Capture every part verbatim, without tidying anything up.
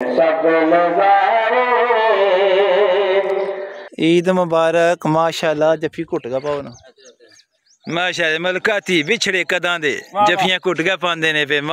ईद मुबारक माशाल्लाह। जफी घुट गया पाओ ना माशाल्लाह। मलकाती बिछड़े कदां दे जफियां घुट गया पांदे ने पे।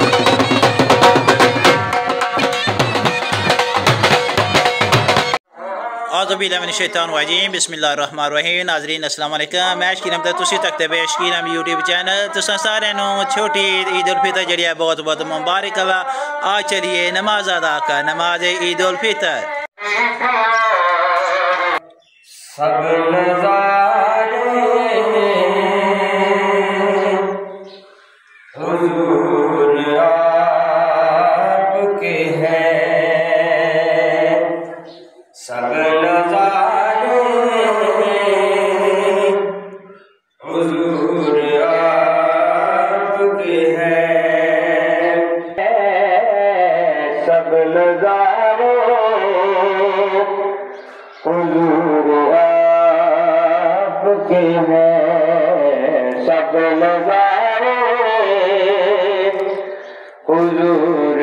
आज़बिल्लाहिमिनश्शैतानिर्रजीम बिस्मिल्लाहिर्रहमानिर्रहीम। नाज़रीन अस्सलाम वालेकुम। मैच की नमत तुसी तक ते पेश की नाम यूट्यूब चैनल तुसा सारे नु छोटी ईद उल फितर जड़ी है बहुत बहुत मुबारक है। आज चलिए नमाज अदा कर नमाज ईद उल फितर। सब नज़ारे हुज़ूर आपके हैं। सब नज़ारे हुज़ूर आपके हैं। सब नज़ारे हुज़ूर आपके हैं। सब नज़ारे हुज़ूर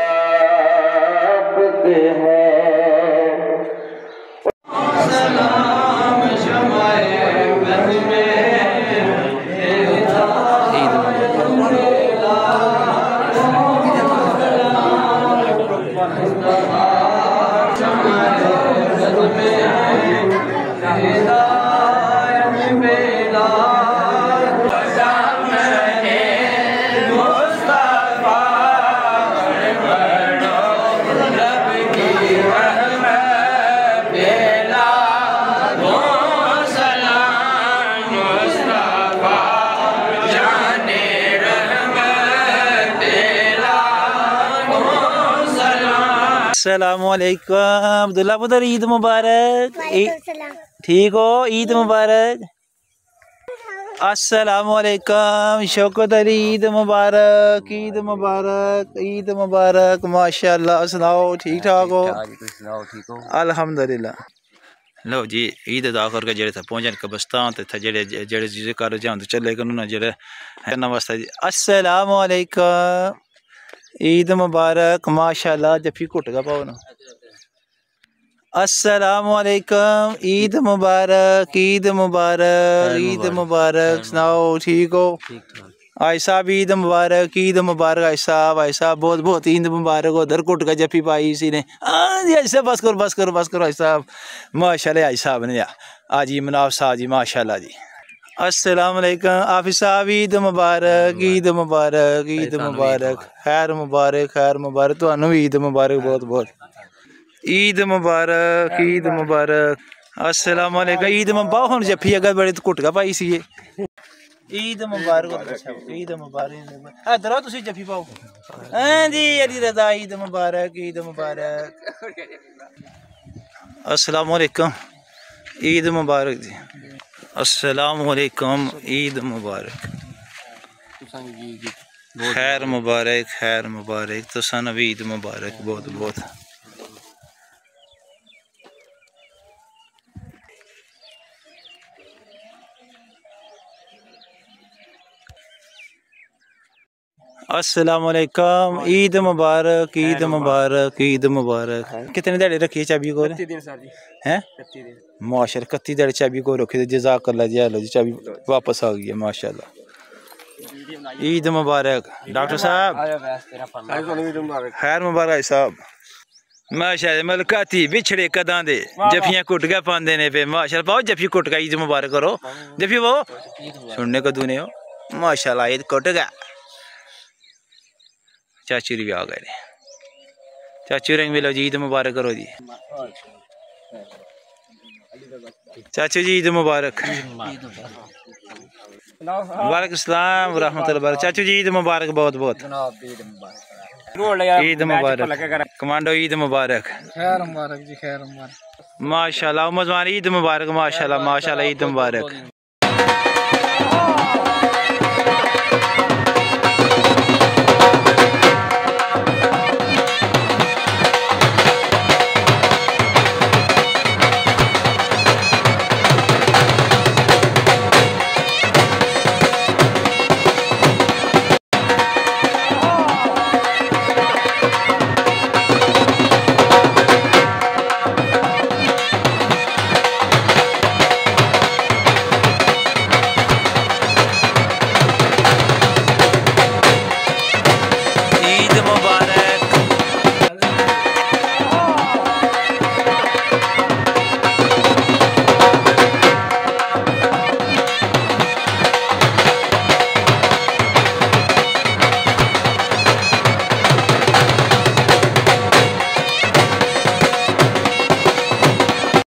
आपके हैं। अस्सलामुअलैकुम अब्दुल्ला पुत्र ईद मुबारक। ठीक हो ईद मुबारक। अस्सलामुअलैकुम शौकत अली ईद मुबारक। ईद मुबारक ईद मुबारक माशाल्लाह। सुनाओ ठीक ठाक हो? अल्हम्दुलिल्लाह। लो जी ईद अदा करके जेड़े पहुंचन कब्रिस्तान ते जेड़े जेड़े चीज़ें कर जान तो चले करूँ ना जेड़े है नमस्ते जी। अस्सलामुअलैकुम ईद मुबारक माशाल्लाह। जफी घुट गया पाओ ना। अस्सलामुअलैकुम ईद मुबारक ईद मुबारक ईद मुबारक। सुनाओ ठीक हो? आई साहब ईद मुबारक ईद मुबारक। आई साहब आई साहब बहुत बहुत ईद मुबारक। उधर घुट का जफी पाई इसी ने। हाँ जी ऐसे बस करो बस करो बस करो। आई साहब माशाल्लाह। आई साहब ने आज जी मनाफ साहब जी माशाल्लाह जी। अस्सलाम वालेकुम आफिस साहब ईद मुबारक ईद मुबारक ईद मुबारक। खैर मुबारक खैर मुबारक। तो ईद मुबारक बहुत बहुत ईद मुबारक ईद मुबारक। अस्सलाम वालेकुम ईद मुबारक। हम जफी अगर बड़े घुट का पाई सी ईद मुबारक ईद मुबारक। इधर आओ तुसी जफी पाओ। हाँ जी अली रजा ईद मुबारक ईद मुबारक। अस्सलाम वालेकुम ईद मुबारक जी। अस्सलाम वालेकुम ईद मुबारक। खैर मुबारक खैर मुबारक। तो सन भी ईद मुबारक बहुत बहुत। अस्सलाम वालेकुम ईद मुबारक ईद मुबारक ईद मुबारक। कितने दिहाड़े रखी चाबी को हैं? माशाल्लाह इकत्ती दिहाड़े चाबी को रखी थी। जज़ाकल्लाह जी जी चाबी वापस आ गई है माशाल्लाह। ईद मुबारक डॉक्टर साहब। खैर मुबारक साहब माशाल्लाह। मलकाती बिछड़े कदां दे जफियां घुट गया पांदे ने पे माशाल्लाह। पाओ जफी घुट का ईद मुबारक करो जफी वो सुनने को दूने हो माशाल्लाह। ईद घुट गया। चाचू भी आ गए। चाचू रंग मिलो जी ईद मुबारक करो जी। चाचू जी ईद मुबारक। वालेकुम सलाम रहमतुल्लाह। चाचू जी ईद मुबारक बहुत बहुत। ईद मुबारक कमांडो ईद मुबारक। खैर मुबारक जी खैर मुबारक माशाल्लाह। मजमान ईद मुबारक माशाल्लाह माशाल्लाह ईद मुबारक।